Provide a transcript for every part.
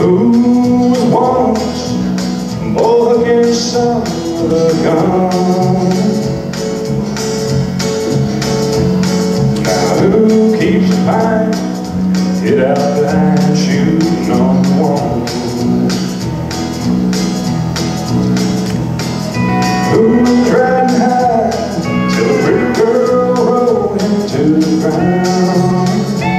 Who was once both against some of the gun? Now who keeps the fight? Get out there and shoot no one. Who tried and hide till a pretty girl rolled into the ground?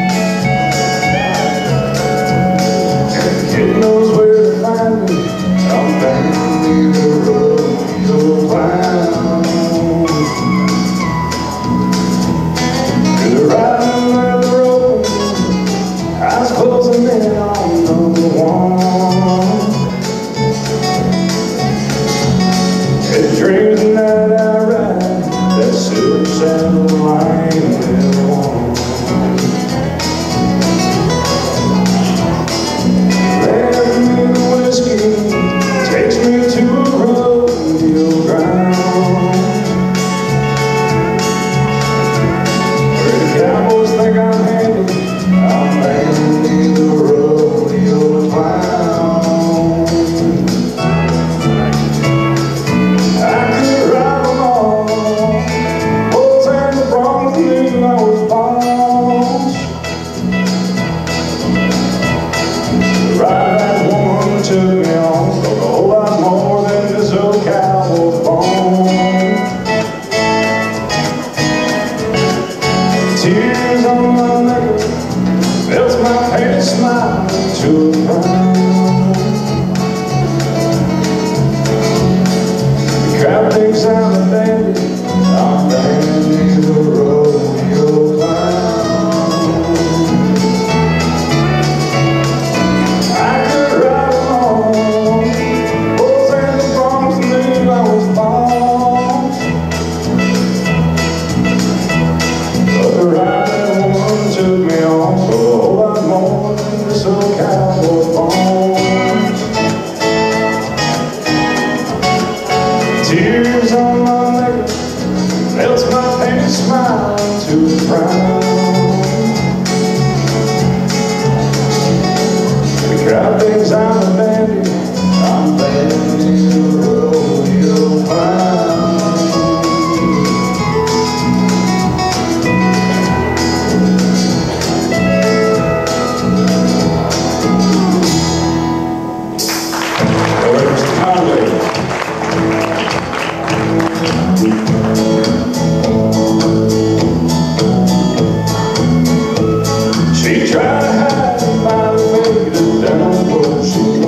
Kid knows where to find me. I'm down the rodeo clown. To the riding where the road, eyes closing in on number one. It dreams the night I ride that silver saddle line will want. Left me the whiskey, takes me to a rodeo ground, where the cowboys think I'm handy. I'm Randy the rodeo clown. I could ride them all, bulls and the broncs knew I was boss. The ride that woman took me on broke a whole lot more than this old cowboy bone. Tears on my neck melts my painted smile to a frown. The crowd thinks I'm a dandy. I'm Randy the rodeo clown. I could ride them all, bulls and the broncs knew I was boss. But the ride that woman took me on for a whole lot more than this old cowboy bones. Tears on my neck melts my painted smile to a frown. The crowd thinks I'm a dandy. I'm Randy the rodeo clown. All right, Mr. Conway. She tried to hide by the faded down, but she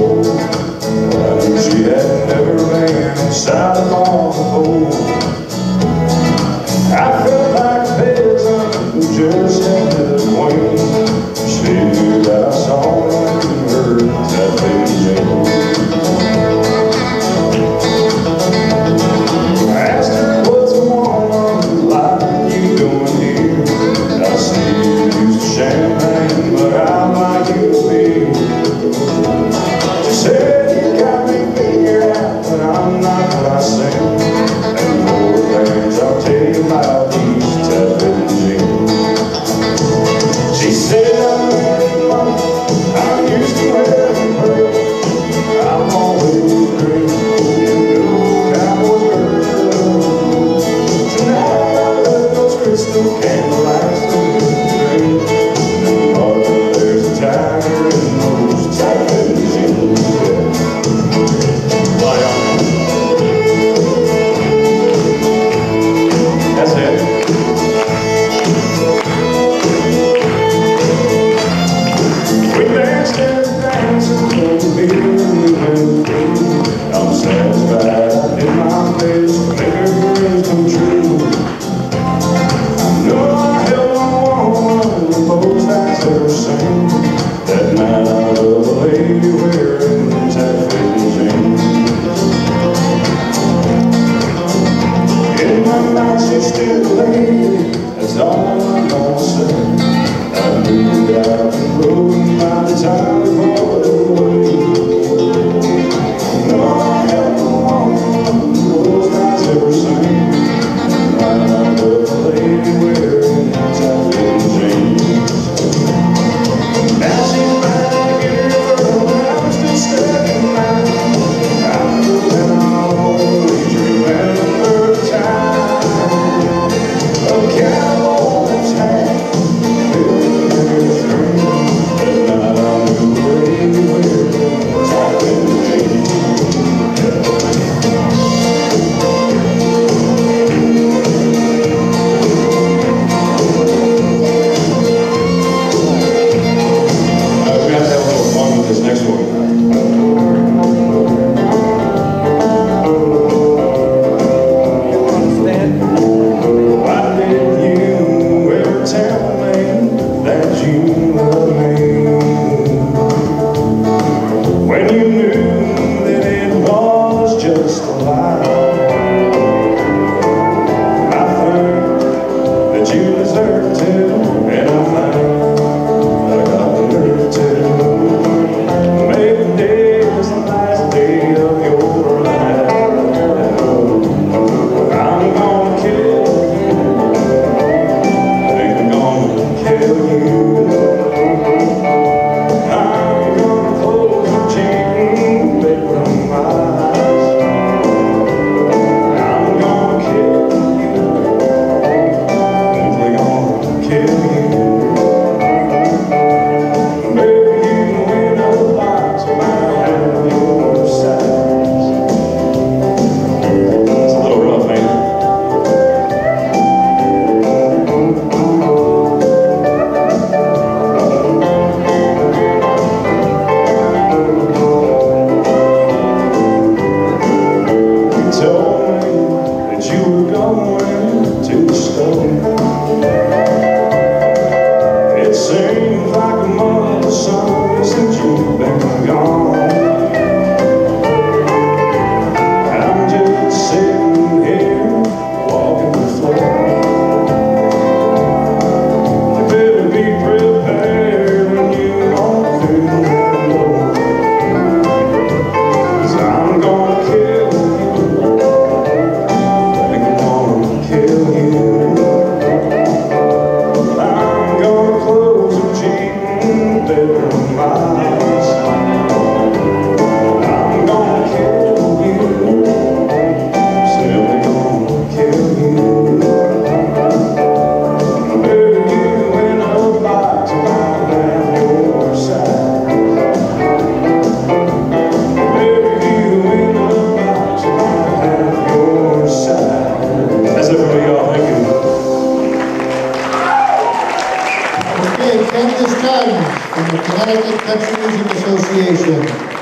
Desjardins from the Connecticut Country Music Association.